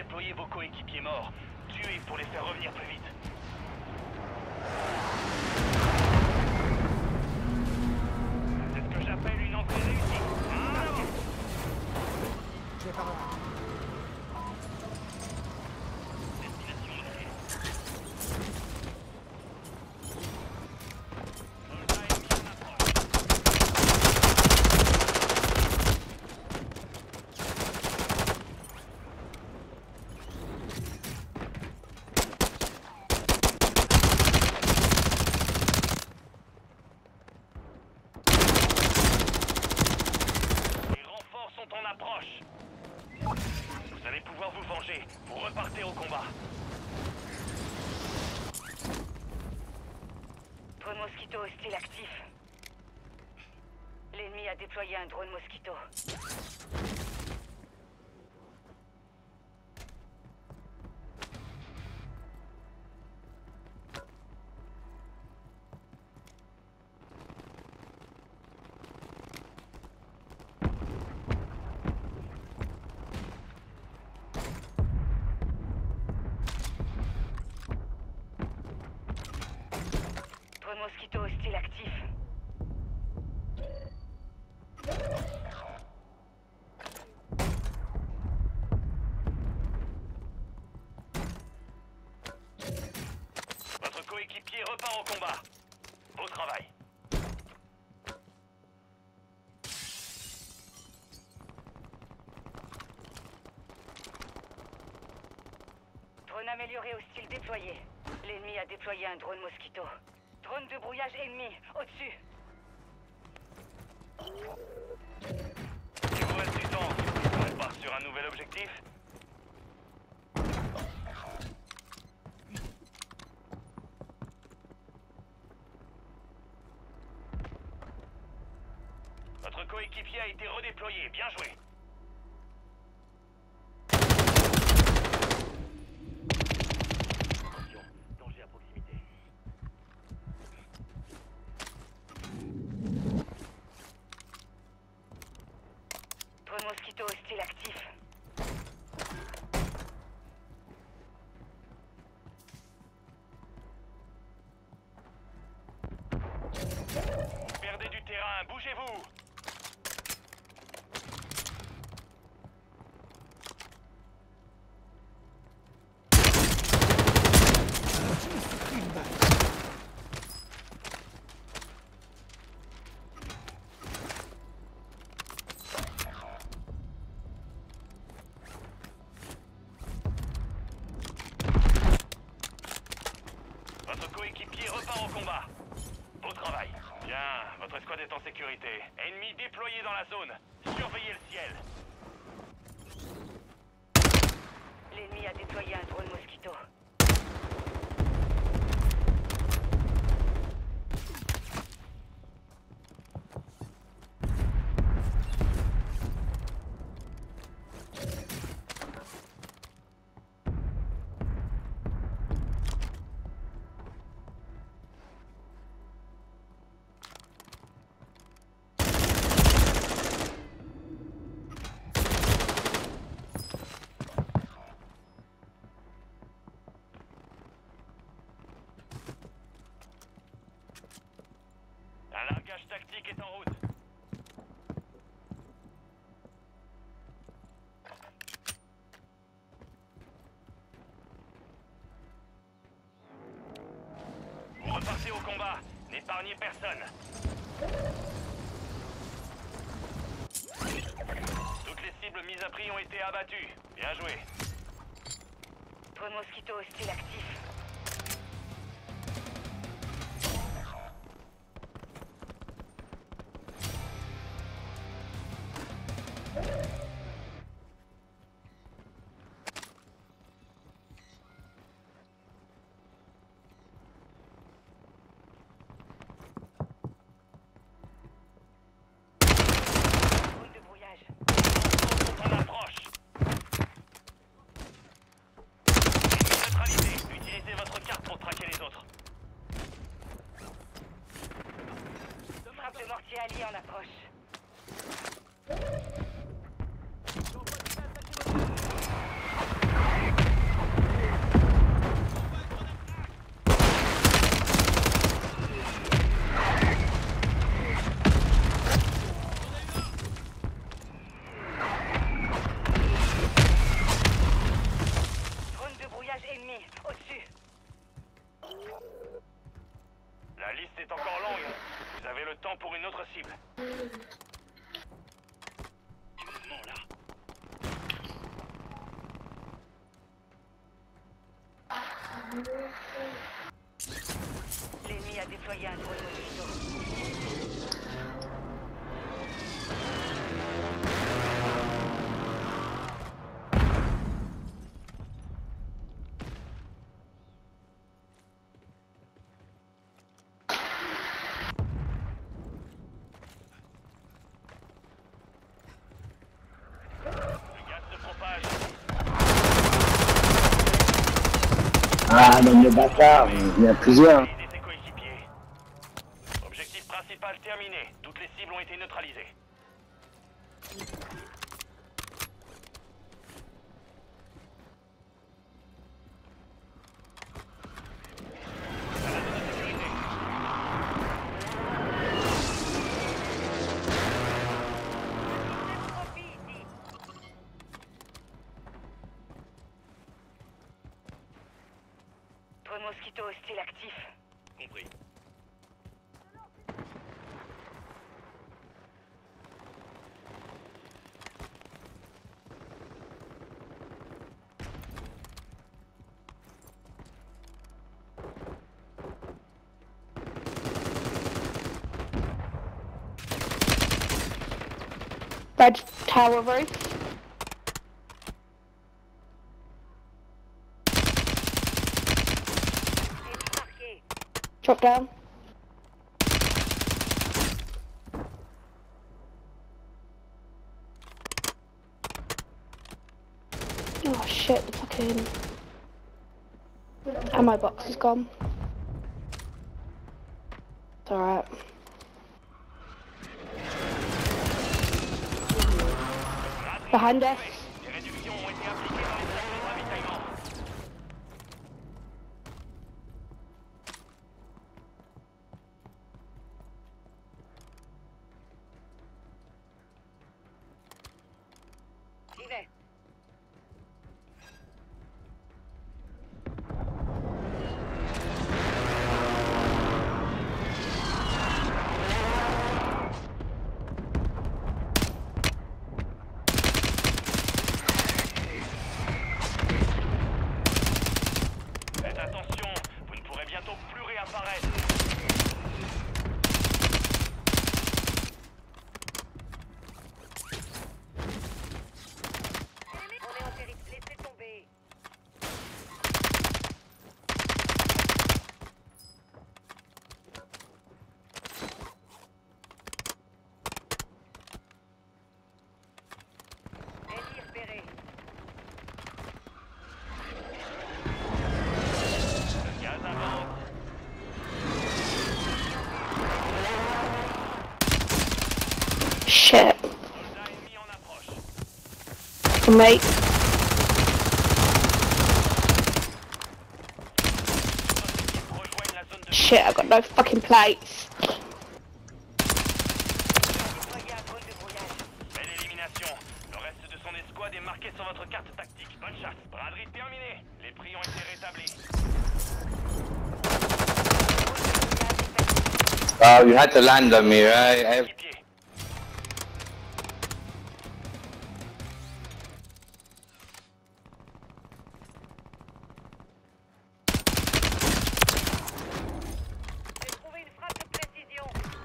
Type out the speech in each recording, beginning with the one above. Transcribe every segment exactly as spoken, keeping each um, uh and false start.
redéployer vos coéquipiers morts. Tuez pour les faire revenir plus vite. C'est ce que j'appelle une entrée réussie. En avant. Je vais par là. Vous allez pouvoir vous venger. Vous repartez au combat. Drone Mosquito hostile actif. L'ennemi a déployé un drone Mosquito. Drone Mosquito hostile actif. Votre coéquipier repart au combat. Beau travail. Drone amélioré hostile déployé. L'ennemi a déployé un drone Mosquito. Drone de brouillage ennemi, au-dessus. Il vous reste du temps. On part sur un nouvel objectif. Votre coéquipier a été redéployé. Bien joué. Attention, danger à proximité. Drone Mosquito hostile actif. Vous perdez du terrain. Bougez-vous. Une balle. Votre coéquipier repart au combat. Beau travail. Bien, votre escouade est en sécurité. Ennemi déployé dans la zone. Surveillez le ciel. L'ennemi a déployé un drone Mosquito. Un largage tactique est en route. Vous repartez au combat. N'épargnez personne. Toutes les cibles mises à prix ont été abattues. Bien joué. Drone Mosquito hostile actif. Drone de brouillage. On approche. Ennemi neutralisé. Utilisez votre carte pour traquer les autres. Frappe de mortier allié en approche. longue. Vous avez le temps pour une autre cible. Du mouvement là. L'ennemi a déployé un drone Mosquito. Ah, mais le bâtard, il y a plusieurs. Objectif principal terminé. Toutes les cibles ont été neutralisées. Drone Mosquito hostile actif. Compris. Red tower roof. Drop down. Oh shit, the fucking ammo box is gone. It's alright. Behind us. Les réductions ont été appliquées dans les stations de ravitaillement. J'y vais. Faites attention, vous ne pourrez bientôt plus réapparaître. On est en territoire. Laissez tomber. Ennemi repéré. Le gaz avance. Shit. Soldat ennemi en approche. Mate. Rejoignent la zone de Shit, I got no fucking plates. Déployé un drone de brouillage. Belle élimination. Le reste de son escouade est marqué sur votre carte tactique. Bonne chasse. Braderie terminée. Les prix ont été rétablis. Oh, you had to land on me, right? I- Équipier. J'ai trouvé une frappe de précision.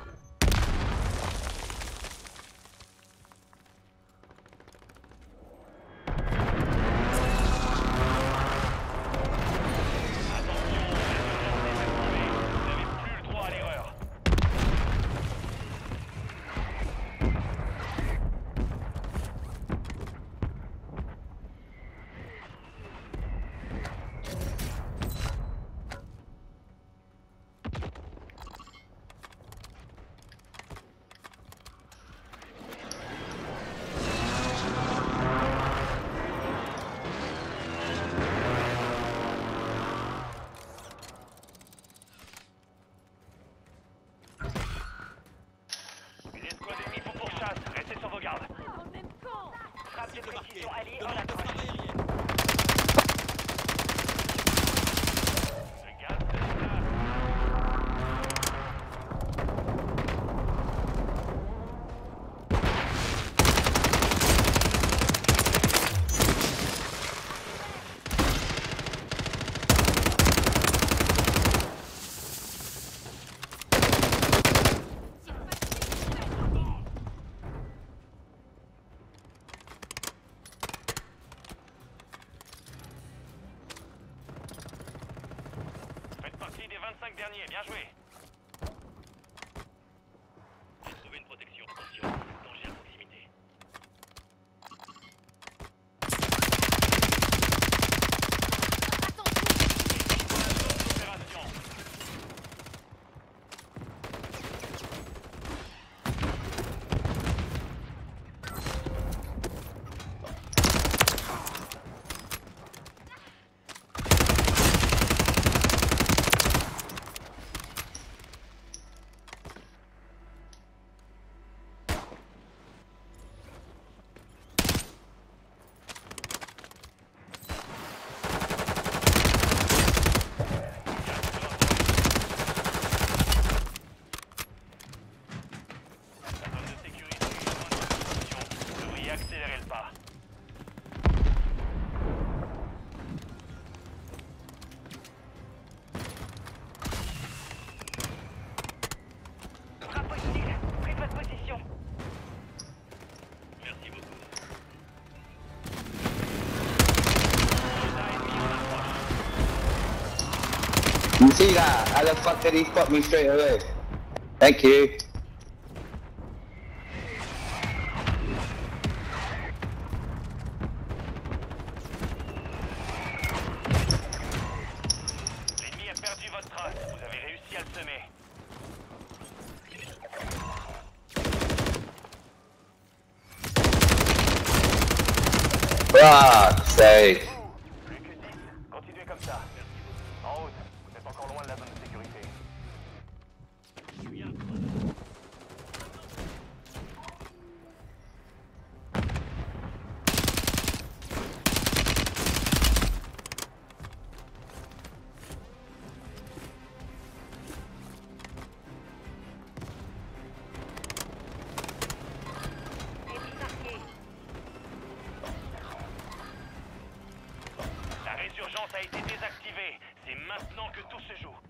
Attention, l'urgence est activée. Vous n'avez plus le droit à l'erreur. Une escouade ennemie pour pourchasse. Restez sur vos gardes. Frappe de précision alliée en approche. Le gaz se déplace. dernier, bien joué. J'ai trouvé une protection. Attention, danger à proximité. Opération. Accélérez le pas. Frappe hostile. Prenez votre position. Merci beaucoup. You see that? How the fuck did he spot me straight away? Thank you. L'ennemi a perdu votre trace. Vous avez réussi à le semer. Fuck's sake. Plus que dix. Continuez comme ça. En route. Vous êtes encore loin de la zone de sécurité. Ennemi marqué. La résurgence a été désactivée. C'est maintenant que tout se joue.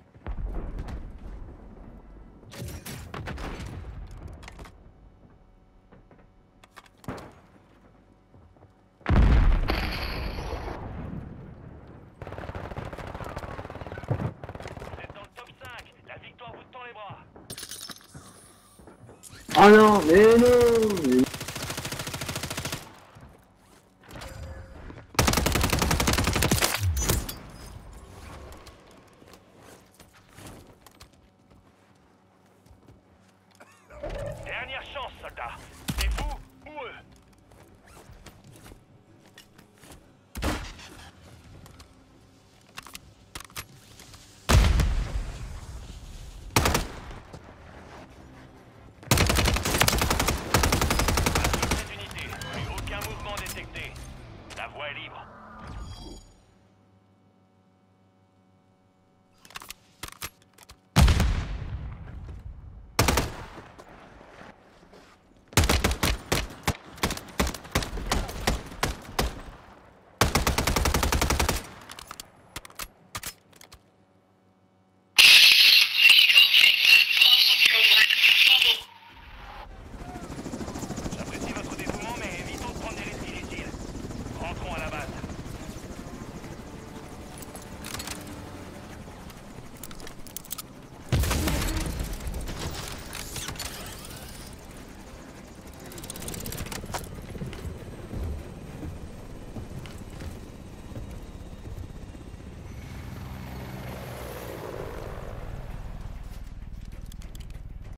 Vous êtes dans le top cinq. La victoire vous tend les bras. Oh non, mais non. Dernière chance, soldats. C'est vous ou eux.